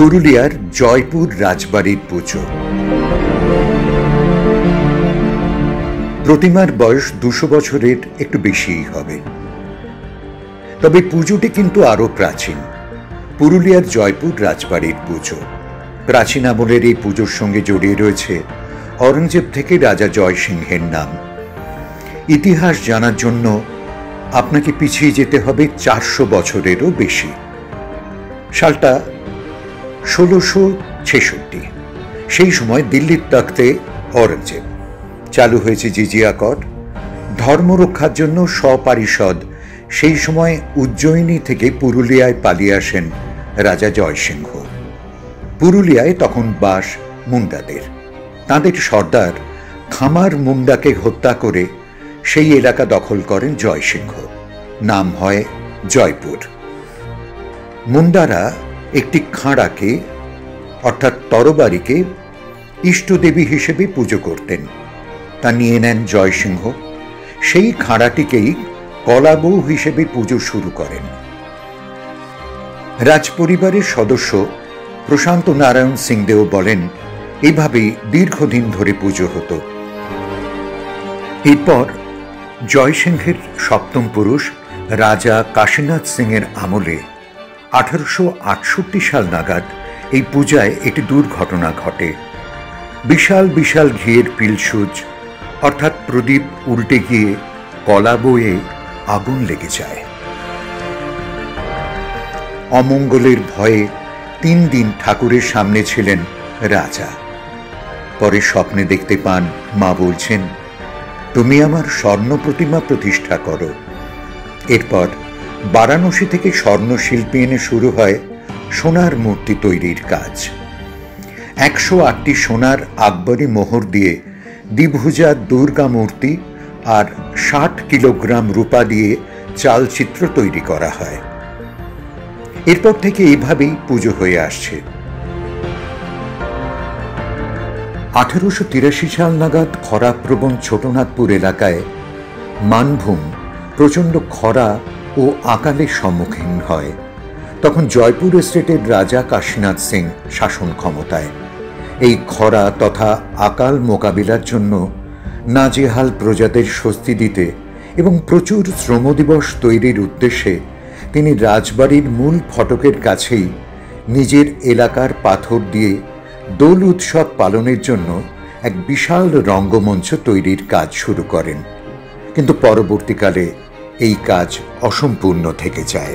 পুরুলিয়ার জয়পুর রাজবাড়ির পুজো। প্রতিমার বয়স 200 বছরের একটু বেশিই হবে। তবে পুজোটি কিন্তু আরো প্রাচীন। পুরুলিয়ার জয়পুর রাজবাড়ির পুজো। প্রাচীন আমলের এই পুজোর সঙ্গে জড়িয়ে রয়েছে অরঙ্গজেব থেকে রাজা জয়সিংহের নাম। ইতিহাস জানার জন্য আপনাকে পিছিয়ে যেতে হবে 400 বছরেরও বেশি। সালটা 1666। সেই সময় দিল্লির তখ্তে অরঙ্গজেব। চালু হয়েছে জিজিয়া কর। ধর্ম রক্ষার জন্য সপারিষদ সেই সময় উজ্জয়িনী থেকে পুরুলিয়ায় পালিয়ে আসেন রাজা জয়সিংহ। পুরুলিয়ায় তখন বাস মুন্ডাদের। তাঁদের সর্দার খামার মুন্ডাকে হত্যা করে সেই এলাকা দখল করেন জয়সিংহ। নাম হয় জয়পুর। মুন্ডারা একটি খাঁড়াকে অর্থাৎ তরবারিকে ইষ্টদেবী হিসেবে পুজো করতেন। তা নিয়ে নেন জয়সিংহ। সেই খাঁড়াটিকেই কলাবউ হিসেবে পুজো শুরু করেন। রাজপরিবারের সদস্য প্রশান্ত নারায়ণ সিংদেও বলেন, এইভাবেই দীর্ঘদিন ধরে পুজো হতো। এরপর জয়সিংহের সপ্তম পুরুষ রাজা কাশীনাথ সিংয়ের আমলে 1868 সাল নাগাদ এই পূজায় একটি দুর্ঘটনা ঘটে। বিশাল বিশাল ঘিয়ের পিলসুজ অর্থাৎ প্রদীপ উল্টে গিয়ে কলা বয়ে আগুন লেগে যায়। অমঙ্গলের ভয়ে 3 দিন ঠাকুরের সামনে ছিলেন রাজা। পরে স্বপ্নে দেখতে পান মা বলছেন, তুমি আমার স্বর্ণ প্রতিমা প্রতিষ্ঠা করো। এরপর বারাণসী থেকে স্বর্ণ শিল্পী এনে শুরু হয় সোনার মূর্তি তৈরির কাজ। 108টি সোনার আকবরী মোহর দিয়ে দ্বিভুজা দুর্গা মূর্তি আর 60 কিলোগ্রাম রূপা দিয়ে চালচিত্র তৈরি করা হয়। এরপর থেকে এইভাবেই পুজো হয়ে আসছে। 1883 সাল নাগাদ খরাপ্রবণ ছোটনাথপুর এলাকায় মানভূম প্রচণ্ড খরা ও আকালের সম্মুখীন হয়। তখন জয়পুর এস্টেটের রাজা কাশীনাথ সিং শাসন ক্ষমতায়। এই খরা তথা আকাল মোকাবিলার জন্য নাজেহাল প্রজাদের স্বস্তি দিতে এবং প্রচুর শ্রমদিবস তৈরির উদ্দেশ্যে তিনি রাজবাড়ির মূল ফটকের কাছেই নিজের এলাকার পাথর দিয়ে দোল উৎসব পালনের জন্য এক বিশাল রঙ্গমঞ্চ তৈরির কাজ শুরু করেন। কিন্তু পরবর্তীকালে এই কাজ অসম্পূর্ণ থেকে যায়।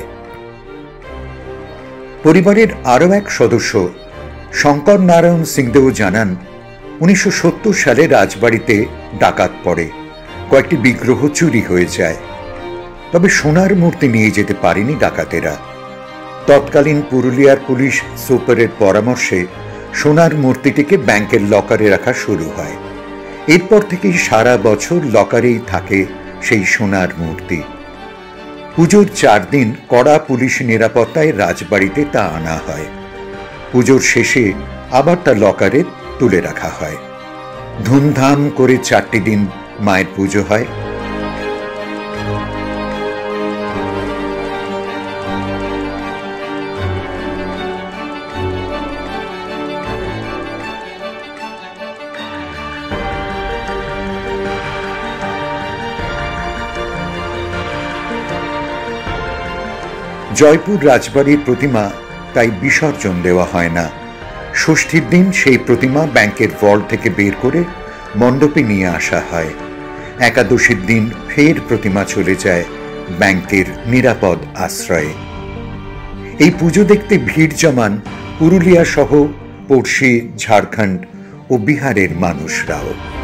পরিবারের আরও এক সদস্য শঙ্কর নারায়ণ সিংদেও জানান, 1970 সালে রাজবাড়িতে ডাকাত পড়ে। কয়েকটি বিগ্রহ চুরি হয়ে যায়। তবে সোনার মূর্তি নিয়ে যেতে পারেনি ডাকাতেরা। তৎকালীন পুরুলিয়ার পুলিশ সুপারের পরামর্শে সোনার মূর্তিটিকে ব্যাংকের লকারে রাখা শুরু হয়। এরপর থেকেই সারা বছর লকারেই থাকে সেই সোনার মূর্তি। পুজোর 4 দিন কড়া পুলিশ নিরাপত্তায় রাজবাড়িতে তা আনা হয়। পুজোর শেষে আবার তা লকারে তুলে রাখা হয়। ধুমধাম করে 4টি দিন মায়ের পুজো হয়। জয়পুর রাজবাড়ির প্রতিমা তাই বিসর্জন দেওয়া হয় না। ষষ্ঠীর দিন সেই প্রতিমা ব্যাংকের ভল্ট থেকে বের করে মণ্ডপে নিয়ে আসা হয়। একাদশীর দিন ফের প্রতিমা চলে যায় ব্যাংকের নিরাপদ আশ্রয়ে। এই পুজো দেখতে ভিড় জমান পুরুলিয়া সহ পড়শি ঝাড়খণ্ড ও বিহারের মানুষরাও।